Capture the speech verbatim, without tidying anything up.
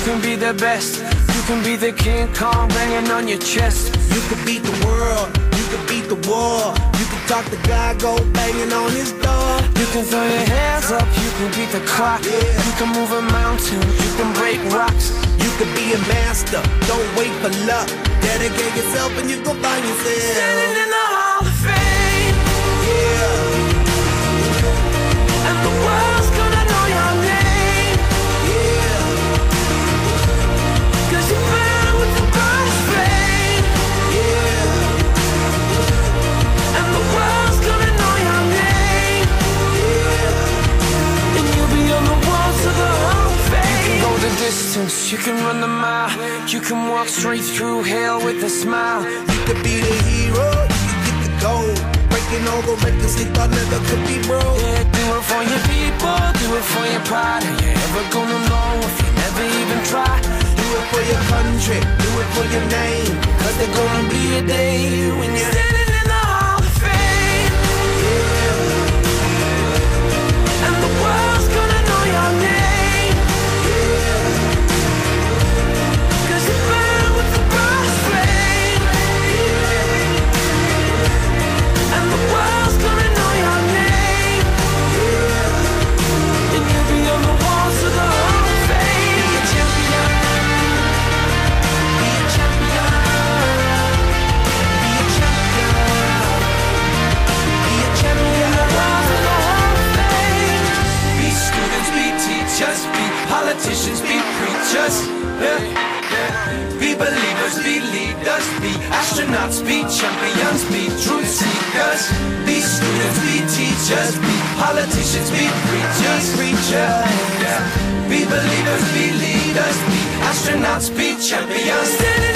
can be the best. You can be the King Kong banging on your chest. You could beat the world, you could beat the war. You can talk to God, go banging on his door. You can throw your hands up, you can beat the clock. Yeah. You can move a mountain, you can break rocks. You could be a master, don't wait for luck. Dedicate yourself and you gon' find yourself Standing in the Hall of Fame. Yeah. And the world's gonna know your name. Yeah. Cause you burn with the brightest flame. Yeah. And the world's gonna know your name. Yeah. And you'll be on the walls of the Hall of Fame. You can go the distance, you can run the mile. You can walk straight through hell with a smile. You could be the hero, you could get the gold. Breaking all the records they thought never could be broke. Yeah, do it for your people, do it for your pride. Are you ever gonna know if you never even try? Do it for your country, do it for your name. Cause there's gonna be a day when you're standing in the Hall of Fame. And the world's gonna know your name. Cause you burn with the brightest flame. And the world's gonna know your name. And you'll be on the walls of the Hall of Fame. Be a champion. Be a champion. Be a champion. Be a champion. The walls of the Hall of Fame. Be students, be teachers, be politicians, be preachers. Yeah, yeah. Be believers, be leaders, be astronauts, be champions, be truth seekers. Be students, be teachers, be politicians, be preachers, preachers. Yeah. Be believers, be leaders, be astronauts, be champions. Standing